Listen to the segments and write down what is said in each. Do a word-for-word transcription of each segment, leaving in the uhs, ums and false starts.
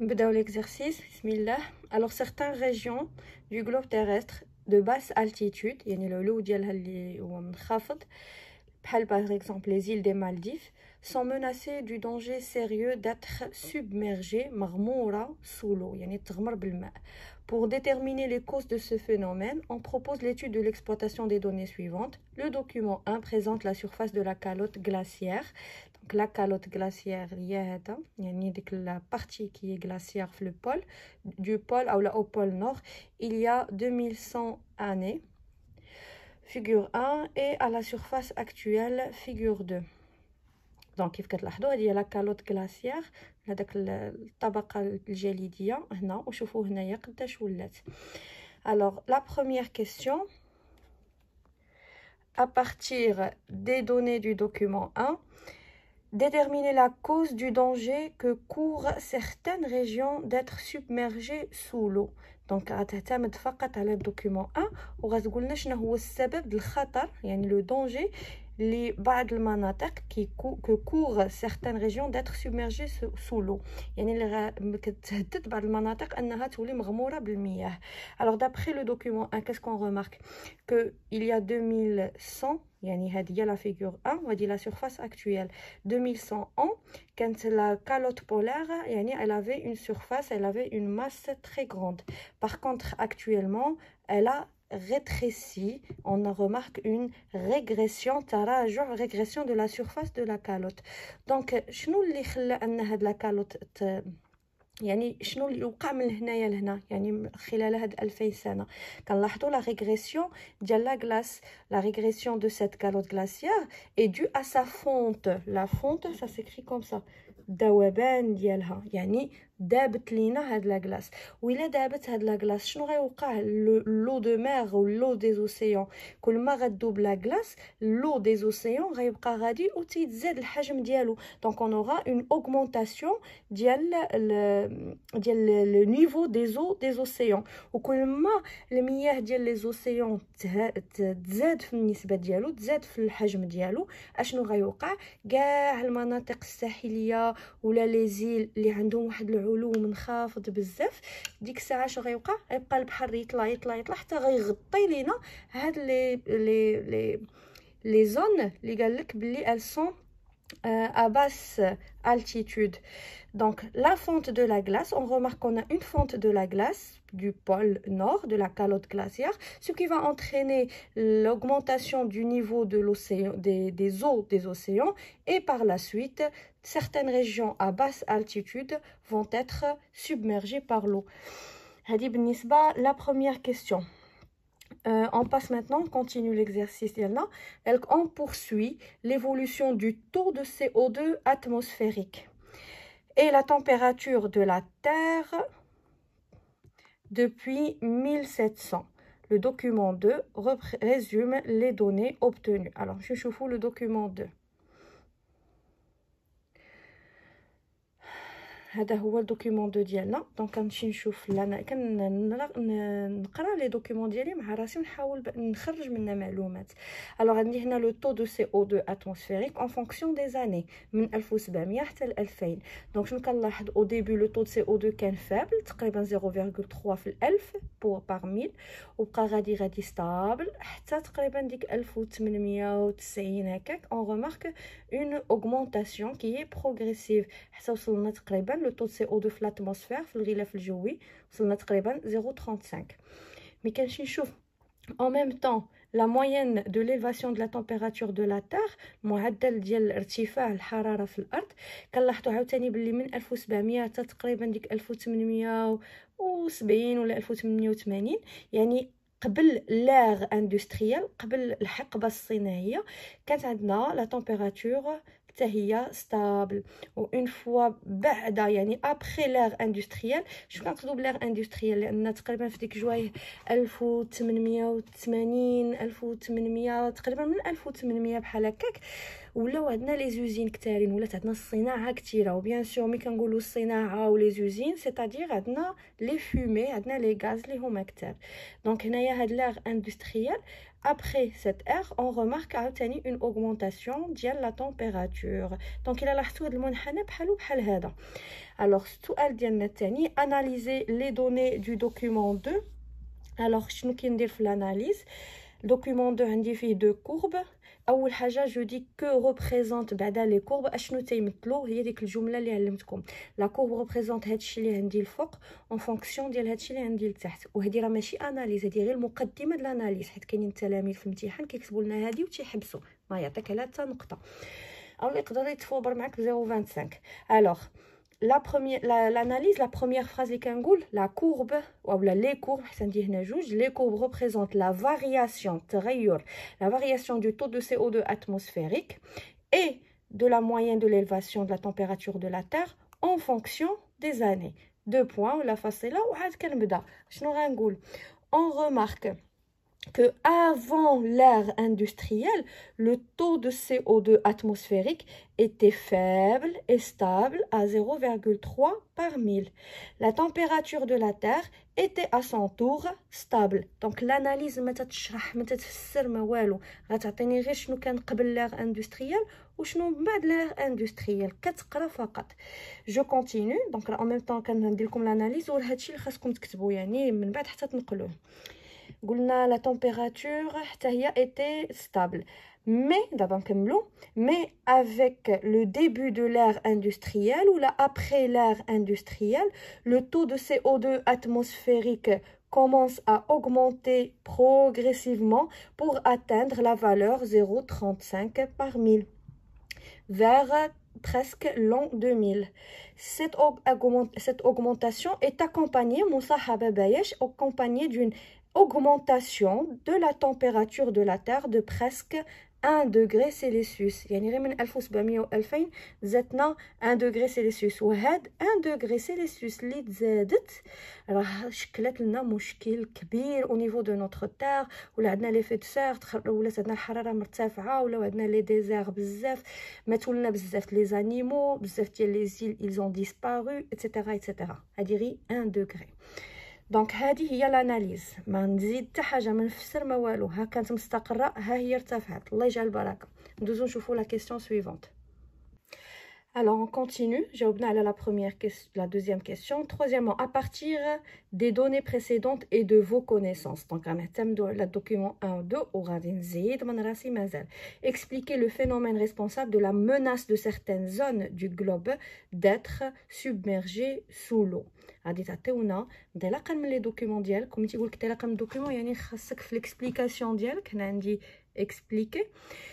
نبداو l'exercice. Bismillah. Alors certaines régions du globe terrestre de basse altitude, يعني العلو ديالها اللي هو منخفض بحال par exemple les îles des Maldives, sont menacées du danger sérieux d'être submergées مغمورة sous l'eau, يعني تغمر بالماء. Pour déterminer les causes de ce phénomène, on propose l'étude de l'exploitation des données suivantes. Le document un présente la surface de la calotte glaciaire. Donc la calotte glaciaire, il y a la partie qui est glaciaire sur le pôle, du pôle au pôle nord, il y a deux mille cent années. Figure un, et à la surface actuelle, figure deux. Donc كيف كتلاحظوا هذه هي لا كالوت غلاسيير هذاك الطبقه الجليديه هنا وشوفوا هنايا قداش ولات. Alors la première question, à partir des données du document un, déterminer la cause du danger que courent certaines régions d'être submergées sous l'eau. Donc غتعتمد فقط على الدوكيومون واحد وغتقول لنا شنو هو السبب الخطر يعني لو دونجي لبعض المناطق كي كو كور certaines régions d'être submergées sous l'eau يعني اللي كتهدد بعض المناطق انها تولي مغموره بالمياه. Alors d'après le document un, qu'est-ce qu'on remarque? Que il y a deux mille cent يعني هذه هي la figure un وهذه la surface actuelle. deux mille cent ans كانت la calotte polaire يعني elle avait une surface, elle avait une masse très grande. Par contre actuellement elle a rétréci, on remarque une régression, تراجع, régression de la surface de la calotte. Donc شنو اللي خلى ان هاد لا كالوت يعني شنو اللي وقع من هنايا لهنا يعني خلال هاد ألفين سنه كنلاحظوا لا ريغريسيون ديال لا غلاس. La régression de cette calotte glaciaire est due à sa fonte. La fonte, ça s'écrit comme ça, ذوبان ديالها يعني دابت لينا هاد لا غلاس. وإلا دابت هاد لا غلاس شنو غيوقع؟ لو دو مير و لو دي اوسيون كل ما غدوب لا غلاس لو دي اوسيون غيبقى غادي وتيتزاد الحجم ديالو. دونك اون اورا اون اوغمونطاسيون ديال ديال لو نيفو دي زو دي اوسيون وكل ما المياه ديال لي اوسيون تزاد في النسبه ديالو تزاد في الحجم ديالو اشنو غيوقع؟ كاع المناطق الساحليه ولا لي زيل اللي عندهم واحد العلو منخفض بزاف ديك الساعه اش غيوقع؟ غيبقى البحر يطلع يطلع يطلع حتى غيغطي لينا هاد لي لي لي لي زون اللي قال لك بلي elles sont euh, à basse altitude. Donc la fonte de la glace, on remarque qu'on a une fonte de la glace du pôle nord de la calotte glaciaire, ce qui va entraîner l'augmentation du niveau de l'océan, des, des eaux des océans, et par la suite certaines régions à basse altitude vont être submergées par l'eau. هذه بالنسبة la première question. Euh, on passe maintenant, on continue l'exercice. On poursuit l'évolution du taux de C O deux atmosphérique et la température de la Terre depuis mille sept cents. Le document deux résume les données obtenues. Alors, je chauffe le document deux. هذا هو الدوكيومون دو ديالنا. دونك كنمشي نشوف لنا كنقرا لي دوكيومون ديالي مع راسي ونحاول نخرج منها معلومات. الوغ عندي هنا لو طو دو سي او دو اتموسفيريك اون فونكسيون دي زاني من ألف وسبعمية حتى ل ألفين. دونك شنو كنلاحظ؟ او ديبي لو طو دو سي او دو كان فابل تقريبا صفر فاصلة ثلاثة في الألف بار ميل وبقى غادي غادي ستابل حتى تقريبا ديك ألف وثمانمية وتسعين هكاك. اون ريمارك اون اوغمونطاسيون كي هي بروغريسيف حتى وصلنا تقريبا لو طو سي او دو في الاتموسفير في الغلاف الجوي وصلنا تقريبا صفر فاصلة خمسة وثلاثين. مي كنمشي نشوف en même temps la moyenne de l'élévation de la température de la terre, معدل ديال ارتفاع الحراره في الارض كنلاحظوا عاوتاني باللي من ألف وسبعمية حتى تقريبا ديك ألف وثمانمية وسبعين ولا ألف وثمانمية وثمانين يعني قبل لاغ اندستريال قبل الحقبه الصناعيه كانت عندنا لا تمبيراتور حتى هي ستابل. و اون فوا بعد يعني ابري لاغ اندستريال شنو كنقصدوا بلاغ اندستريال لان تقريبا في ديك جوايه ألف وثمانمية وثمانين ألف وثمانمية تقريبا من ألف وثمانمية بحال هكاك ولاو عندنا لي زوزين كثارين ولات عندنا الصناعه كثيره. وبيان سور ملي كنقولوا الصناعه ولي زوزين سيتادير عندنا لي فومي عندنا لي غاز اللي هما كثار. دونك هنايا هاد لاغ اندستريال après cette ère on remarque عاوتاني une augmentation ديال la température. donc الى لاحظتوا هذا المنحنى بحالو بحال هذا. alors السؤال ديالنا الثاني analyser les données du document deux. alors شنو كندير في l'analyse document deux عندي فيه deux courbes. اول حاجه جو دي كو ريبريزونت بعدا لي كورب اشنو تيمثلوا هي ديك الجمله اللي علمتكم لا كورب ريبريزونت هادشي اللي عندي الفوق اون فونكسيون ديال هادشي اللي عندي لتحت. وهذه راه ماشي اناليز هذه غير المقدمه ديال الاناليز حيت كاينين التلاميذ في الامتحان كيكتبوا لنا هذه وتيحبسوا ما يعطيك على حتى نقطه او يقدر يتفوبر معاك ب صفر فاصلة خمسة. الوغ la première l'analyse la, la première phrase اللي كنقول la courbe ولا les courbes حيت عندي هنا جوج les courbes représentent la variation تغير la variation du taux de C O deux atmosphérique et de la moyenne de l'élévation de la température de la Terre en fonction des années. deux points ولا فاصله وعاد كنبدا شنو غنقول on remarque que avant l'ère industrielle, le taux de C O deux atmosphérique était faible et stable à zéro virgule trois par mille. La température de la Terre était à son tour stable. Donc l'analyse ما تتشرح ما تتفسر ما والو غتعطيني غير شنو كان قبل l'ère industrielle وشنو من بعد l'ère industrielle كتقرا فقط. جو كونتينيو دونك en même temps كندير لكم l'analyse وهادشي اللي خاصكم تكتبوا يعني من بعد حتى تنقلوه. قلنا la température حتى هي était stable mais d'abord نكملو mais avec le début de l'ère industrielle ou là après l'ère industrielle le taux de C O deux atmosphérique commence à augmenter progressivement pour atteindre la valeur zéro virgule trente-cinq par mille vers presque l'an deux mille. Cette, augment cette augmentation est accompagnée مصاحبة بايش accompagnée d'une augmentation de la température de la Terre de presque un degré Celsius. يعني غير من ألف وسبعمية و ألفين زدنا un degré Celsius وهاد un degré Celsius اللي تزادت راه شكلت لنا مشكل كبير au niveau de notre terre ولا عندنا لي فيت سير ولات عندنا الحراره مرتفعه ولا عندنا لي ديزير بزاف ماتوا لنا بزاف لي زانيمو بزاف ديال لي زيل ils ont disparu etc etc هادي غير un degré. دونك هذه هي الاناليز ما نزيد حتى حاجه ما نفسر ما والو ها كانت مستقره ها هي ارتفعت الله يجعل البركه. ندوزو نشوفوا لا كيسيون سويفونت. Alors, on continue. J'ai obtenu la première question, la deuxième question. Troisièmement, à partir des données précédentes et de vos connaissances. Donc, on a thème de le document un deux au Radinzid, Manrasi Mazel. Expliquer le phénomène responsable de la menace de certaines zones du globe d'être submergées sous l'eau. غادي تعطيونا انطلاقا من لي دوكيومون ديالكم تيقول لك انطلاقا من الدوكيومون يعني خاصك في الاكسبليكاسيون ديالك هنا عندي اكسبليكي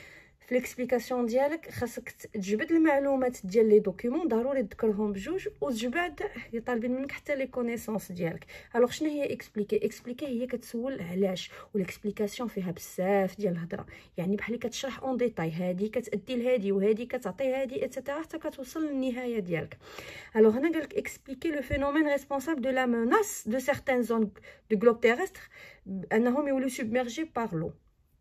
في الاكسبليكاسيون ديالك خاصك تجبد المعلومات ديال لي دوكيومون ضروري تذكرهم بجوج وتجبد طالبين منك حتى لي كونيسونس ديالك. الوغ شنو هي اكسبليكي اكسبليكي هي كتسول علاش والاكسبليكاسيون فيها بزاف ديال الهضره يعني بحال اللي كتشرح اون ديتاي هادي كتادي لهادي وهادي كتعطي هادي اتسيتيرا حتى كتوصل للنهايه ديالك. الوغ هنا قالك اكسبليكي لو فينومين ريسبونسابل دو لا ميناس دو سيغتان زون دو جلوب تيرستر انهم يوليو سوبميرجي بار لو.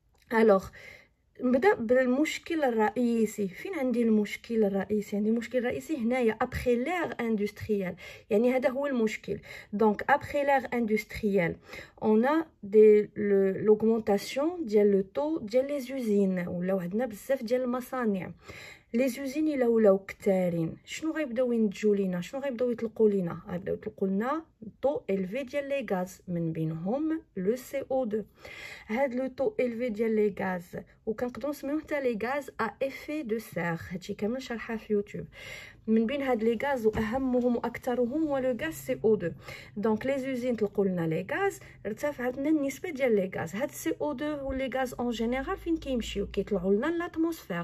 الوغ نبدا بالمشكل الرئيسي. فين عندي المشكل الرئيسي؟ عندي المشكل الرئيسي هنايا ابخي لير اندستريال يعني هذا هو المشكل. دونك ابخي لير اندستريال اون ا دي لوغمونطاسيون ديال لو طو ديال لي زوزين ولاو عندنا بزاف ديال المصانع. لي زوزين الا ولاو كثارين شنو غيبداو ينتجوا لينا شنو غيبداو يطلقوا لينا غيبداو يطلقوا لنا طو الفي ديال لي غاز من بينهم لو سي او deux. هاد لو طو الفي ديال لي غاز وكنقدروا نسميوه حتى لي غاز ا افي دو سير هادشي كامل شرحها في يوتيوب. من بين هاد لي غاز واهمهم واكثرهم هو لو غاز سي او deux. دونك لي زوزين طلقوا لنا لي غاز ارتفعت لنا النسبه ديال لي غاز. هاد سي او deux ولي غاز اون جينيرال فين كيمشيو كيطلعوا لنا لاتموسفير.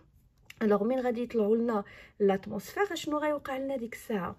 الوغ من غادي يطلعوا لنا لاتموسفير شنو غيوقع لنا ديك الساعه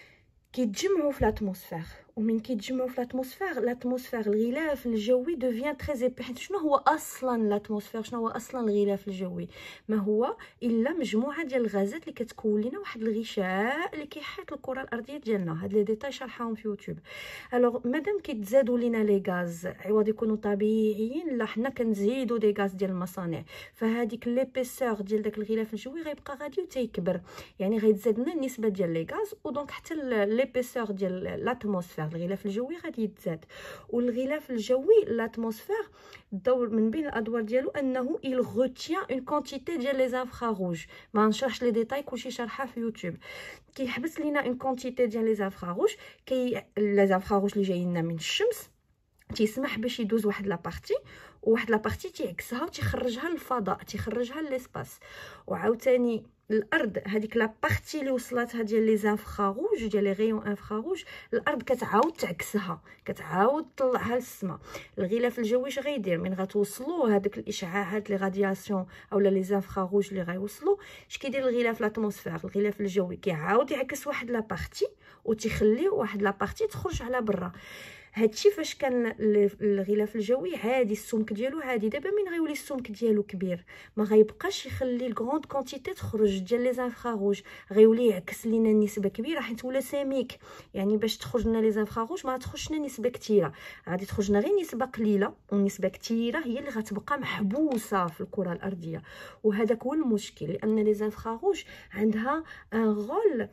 كيتجمعوا في لاتموسفير ومن كيتجمعوا في لاتموسفير لاتموسفير الغلاف الجوي دوفيان تري ايبي. شنو هو اصلا لاتموسفير شنو هو اصلا الغلاف الجوي؟ ما هو الا مجموعه ديال الغازات اللي كتكون لنا واحد الغشاء اللي كيحيط الكره الارضيه ديالنا. هاد لي ديتاي شرحهم في يوتيوب. الوغ مادام كيتزادوا لينا لي غاز عوض يكونوا طبيعيين لا حنا كنزيدوا دي غاز ديال المصانع فهاديك ليبيسور ديال داك الغلاف الجوي غيبقى غادي وتيكبر يعني غيتزاد لنا النسبه ديال لي غاز ودونك حتى ليبيسور ديال لاتموسفير الغلاف الجوي غادي يتزاد. والغلاف الجوي l'atmosphère الدور من بين الادوار ديالو انه il retient une quantité ديال لي انفراروج. ما نشرحش لي ديتاي كلشي شرحها في يوتيوب. كيحبس لينا اون كونتيتي ديال لي انفراروج، كي لي انفراروج اللي جايين من الشمس تيسمح باش يدوز واحد لابارتي، وواحد لابارتي تيعكسها وتيخرجها للفضاء، تيخرجها للاسباس. وعاوتاني الارض هذيك لابارتي اللي وصلاتها ديال لي انفراروج ديال لي غيون انفراروج، الارض كتعاود تعكسها، كتعاود تطلعها للسما. الغلاف الجوي اش غيدير من غتوصلوا هذوك الاشعاعات لي رادياسيون اولا لي انفراروج اللي غيوصلوا، اش كيدير الغلاف لاتموسفير الغلاف الجوي كيعاود يعكس واحد لابارتي وتيخلي واحد لابارتي تخرج على برا. هادشي فاش كان الغلاف الجوي عادي السمك ديالو عادي. دابا من غيولي السمك ديالو كبير ما غيبقاش يخلي الكروند كونتيتي تخرج ديال لي انفراروج، غيولي يعكس لينا نسبه كبيره حيت ولا سميك. يعني باش تخرج لنا لي انفراروج ما تخرجش لنا نسبه كثيره، غادي تخرج لنا غير نسبه قليله، ونسبه كثيره هي اللي غتبقى محبوسه في الكره الارضيه. وهذاك هو المشكل، لان لي انفراروج عندها ان رول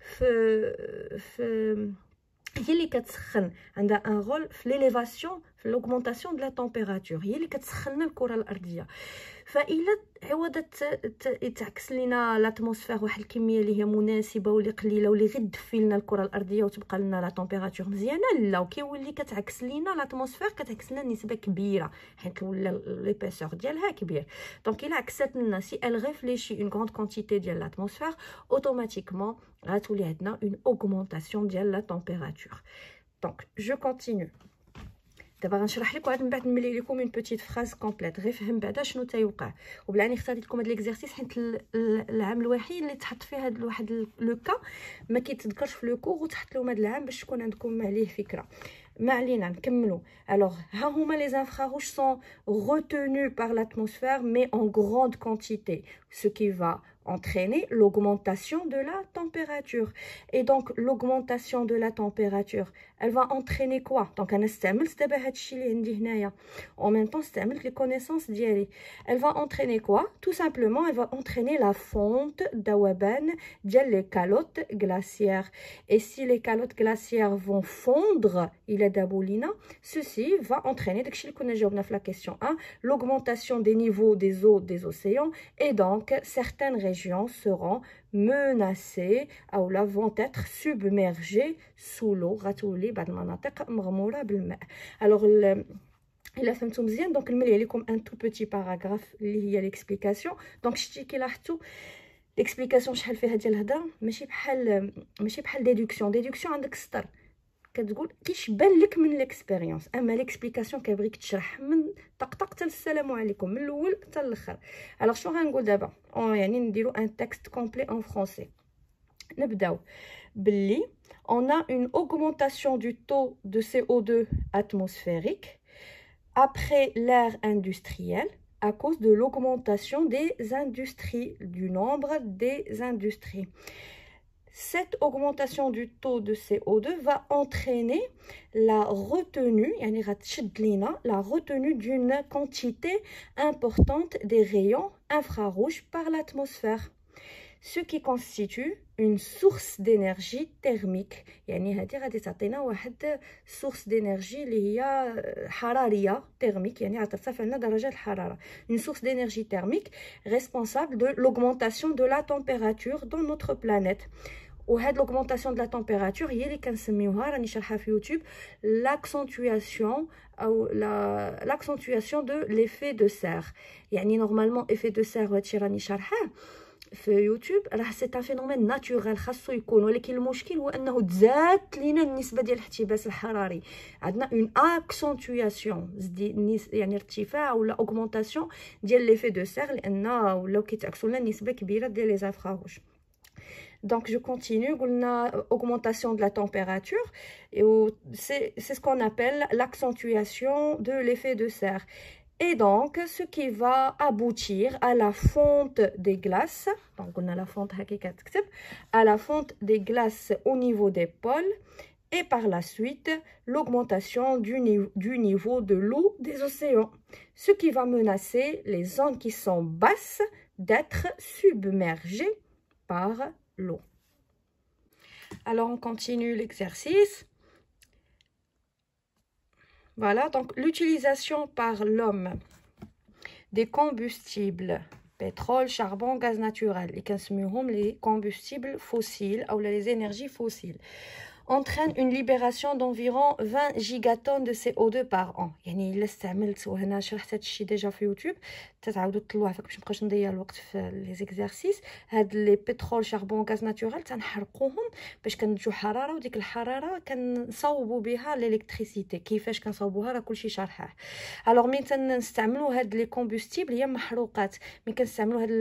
في في هي اللي كتسخن، عندها ان رول في ليليفاسيون في لوغمونطاسيون دو لا تمبيراتور، هي اللي كتسخن الكره الارضيه. فإلا عوضت تعكس لينا لاتموسفير واحد الكميه اللي هي مناسبه واللي قليله واللي غير تدفي لنا الكره الارضيه وتبقى لنا لا تمبيراتور مزيانه، لا وكيولي كتعكس لينا لاتموسفير كتعكس لنا نسبه كبيره حيت ولا ليبيسور ديالها كبير. دونك الا عكست لنا سي ال ريفليشي اون غروند كونتيتي ديال لاتموسفير اوتوماتيكمون غتولي عندنا اون اوغمونطاسيون ديال لا تمبيراتور. دونك جو كونتينيو. دابا غنشرح لكم عاد من بعد نملي لكم اون بوتيت فراز كومبليت غير فهم بعدا شنو تيوقع. وبلاني اختاريت لكم هذا ليكزارسيس حيت العام الوحيد اللي تحط فيه هذا واحد لو كا ما كيتذكرش في لو كور، وتحط لهم هذا العام باش تكون عندكم عليه فكره. ما علينا نكملوا. الوغ ها هما لي انفراروج سون retenus par l'atmosphère mais en grande quantité, ce qui va entraîner l'augmentation de la température. Et donc l'augmentation de la température, elle va entraîner quoi? Donc انا استعملت دابا هادشي اللي عندي هنايا en même temps استعملت les connaissances ديالي. Elle va entraîner quoi? Tout simplement elle va entraîner la fonte ذوبان ديال les calottes glaciaires. Et si les calottes glaciaires vont fondre الى دابو لينا، ceci va entraîner داكشي اللي كنا جاوبنا في la question un, l'augmentation des niveaux des eaux des océans, et donc certaines régions seront menacées ou là vont être submergées sous l'eau. غتولي بعض المناطق مغموره بالماء. alors الا فهمتوا مزيان دونك نملي لكم ان تو بوتي باراغراف اللي هي ليكسبليكاسيون. دونك شتي كي لاحظتوا ليكسبليكاسيون شحال فيها ديال الهضره، ماشي بحال ماشي بحال ديدكسيون. ديدكسيون عندك سطر كتقول كيشبان لك من ليكسبيريونس، اما ليكسبليكاسيون كيبغيك تشرح من طقطق حتى السلام عليكم من الاول حتى الاخر. الوغ شنو غنقول دابا؟ يعني نديرو ان تكست كومبلي ان فرونسي. نبداو باللي on a une augmentation du taux de C O deux atmosphérique après l'ère industrielle à cause de l'augmentation des industries, du nombre des industries. Cette augmentation du taux de C O deux va entraîner la retenue, yani la retenue d'une quantité importante des rayons infrarouges par l'atmosphère, ce qui constitue une source d'énergie thermique. يعني هذه غادي تعطينا واحد source d'énergie اللي هي حراريه thermique، يعني غترتفع لنا درجات الحراره. une source d'énergie thermique responsable de l'augmentation de la température dans notre planète. وهاد l'augmentation de la température هي اللي كنسميوها راني شرحها في يوتيوب l'accentuation او la l'accentuation de l'effet de serre. يعني نورمالمون effet de serre هادشي راني شرحاه في يوتيوب راه سي ان فينومين ناتورال خاصو يكون، ولكن المشكل هو انه تزادت لينا النسبه ديال الاحتباس الحراري. عندنا اون اكسونتوياسيون يعني ارتفاع ولا اوغمونطاسيون ديال ليفي دو سير، لان ولاو كيتعكسوا لنا نسبه كبيره ديال لي انفراروج. Donc je continue, augmentation de la température, et c'est ce qu'on appelle l'accentuation de l'effet de serre. Et donc, ce qui va aboutir à la fonte des glaces, donc on a la fonte à la fonte des glaces au niveau des pôles, et par la suite, l'augmentation du, niveau, du niveau de l'eau des océans, ce qui va menacer les zones qui sont basses d'être submergées par l'eau. Alors, on continue l'exercice. Voilà, donc l'utilisation par l'homme des combustibles pétrole, charbon, gaz naturel, les les combustibles fossiles ou les énergies fossiles, entraîne une libération d'environ vingt gigatonnes de C O deux par an. يعني الا استعملت وهنا شرحت هذا الشيء ديجا في يوتيوب تتعاودوا تطلعوه فاك باش مابقاش نضيع الوقت في لي زيكزارسيس. هاد لي بترول شاربون غاز ناتورال تنحرقوهم باش كنتجو حراره وديك الحراره كنصاوبوا بها الالكتريسيتي. كيفاش كنصاوبوها راه كلشي شارحاه. الوغ مين تنستعملوا هاد لي كومبوستيبل هي محروقات مين كنستعملوا هاد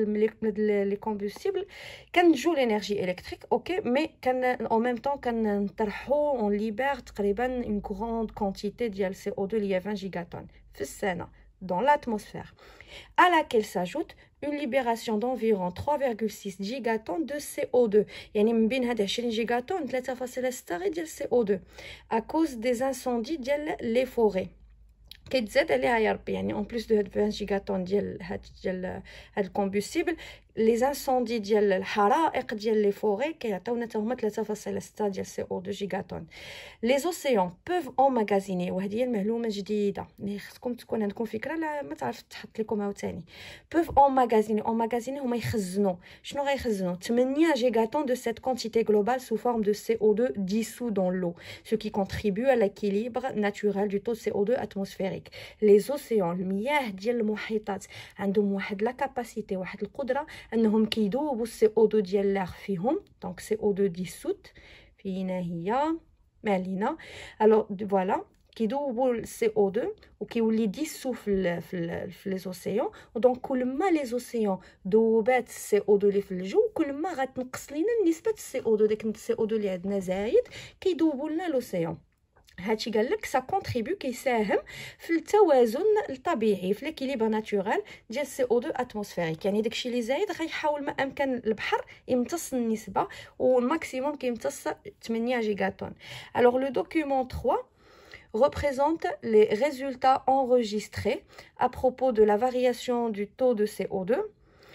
لي كومبوستيبل كنتجو لينيرجي الكتريك اوكي مي كان اون ميم طون كن نطرحو اون ليبر تقريبا اون غروند كونتيتي ديال سي او deux اللي هي vingt gigatons في السنه dans l'atmosphère, à laquelle s'ajoute une libération d'environ trois virgule six gigatonnes de C O deux. يعني من بين هاد عشرين gigatonnes ثلاثة فاصلة ستة ديال C O deux à cause des incendies ديال les forêts. كيتزاد عليها يا ربي يعني اون بليس دو هاد vingt gigatonnes ديال هاد ديال هاد الكومبوستيبل les incendies ديال الحرائق ديال لي فوري كيعطيونا حتى هما ثلاثة فاصلة ستة ديال سي او deux gigatonnes. les océans peuvent emmagasiner وهذه هي المعلومه جديده اللي خصكم تكون عندكم فكره لا ما تعرف تحط لكم عاوتاني. peuvent emmagasiner emmagasiner هما يخزنوا. شنو غيخزنوا؟ ثمانية gigatonnes de cette quantité globale sous forme de C O deux dissous dans l'eau, ce qui contribue à l'équilibre naturel du taux de C O deux atmosphérique. les océans المياه ديال المحيطات عندهم واحد لا كاباسيتي واحد القدره انهم كيذوبوا السي او deux ديال لاغ فيهم دونك سي او deux ديسوت فينا هي مالينا الو فوالا كيذوبوا السي او deux وكيولي ديسو في في في لي اوسيون دونك كل ما لي اوسيون ذوبات السي او deux اللي في الجو كل ما غتنقص لينا نسبه السي او deux داك السي او deux اللي عندنا زايد كيذوبوا لنا لوسيون. هادشي قال لك سا كونتريبيو كيساهم في التوازن الطبيعي في ليكيليبر ناتورال ديال سي او deux اتموسفيريك. يعني داكشي اللي زايد غيحاول ما امكن البحر يمتص النسبه والماكسيموم كيمتص ثمانية جيجاتون. الوغ لو دوكيومون trois représente les résultats enregistrés à propos de la variation du taux de C O deux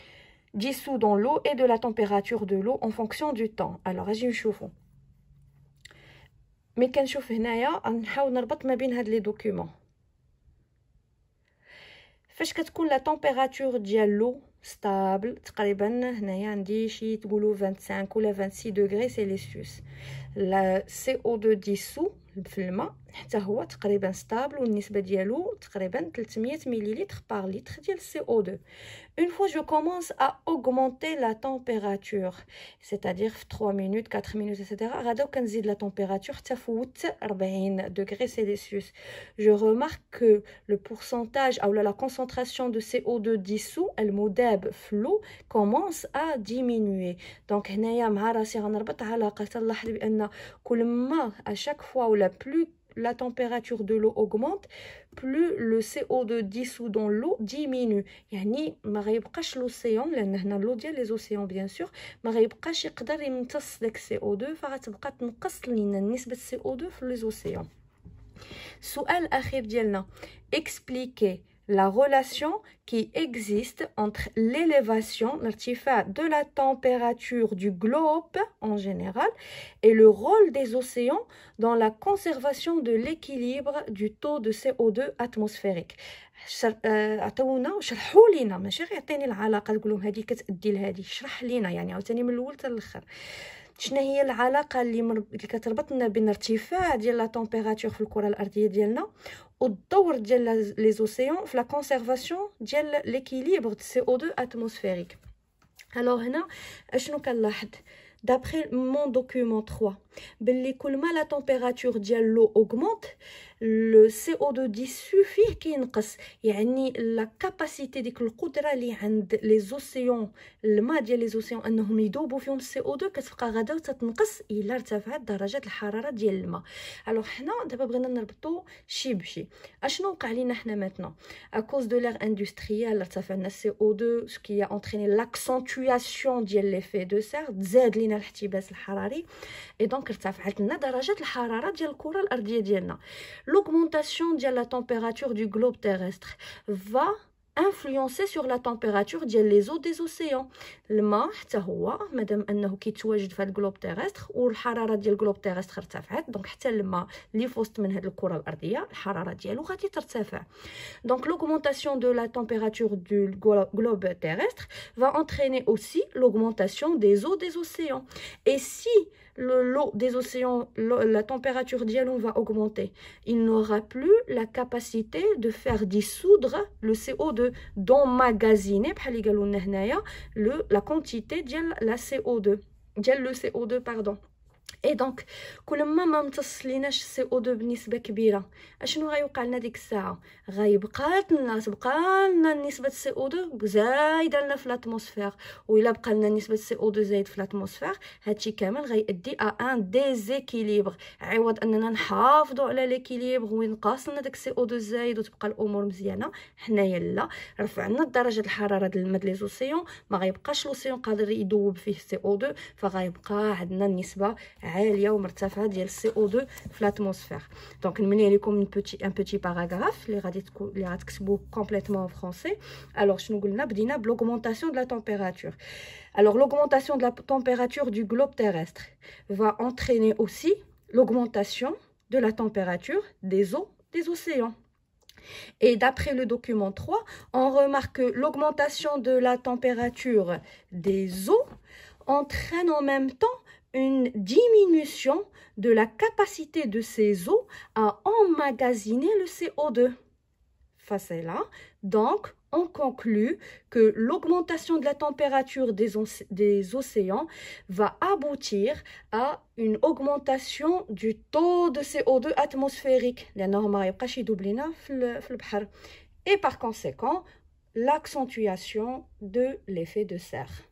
dissous dans l'eau et de la température de l'eau en fonction du temps. Alors اجي نشوفوا مي كنشوف هنايا نحاول نربط ما بين هاد لي دوكيومون. فاش كتكون لا تمبيراتور ديال لو ستابل تقريبا هنايا عندي شي تقولوا خمسة وعشرين ولا ستة وعشرين دوغري سيليسيوس. لا سي او deux ديسو في الماء حتى هو تقريبا ستابل والنسبه ديالو تقريبا ثلاثمية مليلتر بار لتر ديال سي او deux. une fois je commence à augmenter la température c'est-à-dire في trois minutes quatre minutes etc غادا كنزيد لا température حتى فوت أربعين دوغري سيليسيوس. je remarque que le pourcentage ou la concentration de C O deux dissous المذاب في l'eau commence à diminuer. donc هنايا مع راسي غنربط علاقه تنلاحظ بان كل ما à chaque fois ou la plus la température de l'eau augmente plus le C O deux dissous dans l'eau diminue. يعني ما غيبقاش l'océan لان هنا l'eau ديال les océans bien sûr ما غيبقاش يقدر يمتص داك C O deux فغتبقى تنقص لينا نسبه C O deux في les océans. السؤال الاخير ديالنا expliquer la relation qui existe entre l'élévation, l'artifact de la température du globe en général et le rôle des océans dans la conservation de l'équilibre du taux de C O deux atmosphérique. عطونا وشرحوا لينا ماشي غير يعطيني العلاقه تقول لهم هذه كتادي لهذه شرح لينا يعني عاوتاني من الاول حتى الاخر شنو هي العلاقه اللي, مر... اللي كتربطنا بين ارتفاع ديال لا تمبيراتور في الكره الارضيه ديالنا والدور ديال لي زوسيون في لا كونسيرفاسيون ديال ليكيليبر دو سي او deux اتموسفيريك. الوغ هنا اشنو كنلاحظ d'après mon document trois باللي كل ما لا تمبيراتور ديال لو اوغمونت لو سي او deux ديسو فيه كينقص. يعني لا كاباسيتي ديك القدره اللي عند لي زوسيون الماء ديال لي زوسيون انهم يذوبوا فيهم السي او deux كتبقى غادا وتتنقص الا ارتفعت درجه الحراره ديال الماء. الوغ حنا دابا بغينا نربطوا شي بشي. اشنو وقع لينا حنا ماتنا ا كوز دو لير اندستريال ارتفع لنا السي او deux سو كي انتريني لاكسنتواسيون ديال ليفي دو سير زاد لينا الاحتباس الحراري اي دونك ارتفعت لنا درجه الحراره ديال الكره الارضيه ديالنا. l'augmentation de la température du globe terrestre va influencer sur la température ديال les eaux des océans. الماء حتى هو مادام انه كيتواجد في هذا الجلوب تيرستر والحراره ديال الجلوب تيرستر ارتفعت، دونك حتى الماء اللي في وسط من هذه الكره الارضيه الحراره ديالو غادي ترتفع. Donc l'augmentation de la température du globe terrestre va entraîner aussi l'augmentation des eaux des océans. Et si l'eau des océans, la température dialon va augmenter, il n'aura plus la capacité de faire dissoudre le C O deux, d'emmagasiner le, la quantité de la C O deux, le C O deux, pardon. Et donc كل ما ما متصليناش سي او دو بنسبه كبيره اشنو غيوقع لنا ديك الساعه؟ غيبقى لنا تبقى لنا نسبه سي او دو زايده لنا في الاتموسفير، وإلا بقى لنا نسبه سي او دو زايد في الاتموسفير هادشي كامل غيؤدي ا ان ديزيكيليبر. عوض اننا نحافظوا على ليكيليبر وينقص لنا داك سي او دو زايد وتبقى الامور مزيانه، حنايا لا رفعنا درجه الحراره ديال الماء لي زوسيون، ما غيبقاش لوسيون قادر يذوب فيه سي او دو، فغيبقى عندنا النسبه عاليه ومرتفعه ديال سي او دو في الاتموسفير. دونك نمني لكم ان بوتي باراغراف اللي غادي اللي غتكتبوه كومبليتوم فرونسي. الوغ شنو قلنا؟ بدينا بلوغمونطاسيون دو لا تمبيراتور. Alors l'augmentation de la température du globe terrestre va entraîner aussi l'augmentation de la température des eaux des océans. Et d'après le document trois, on remarque que l'augmentation de la température des eaux entraîne en même temps une diminution de la capacité de ces eaux à emmagasiner le C O deux. Facile, là. Donc, on conclut que l'augmentation de la température des, des océans va aboutir à une augmentation du taux de C O deux atmosphérique. Et par conséquent, l'accentuation de l'effet de serre.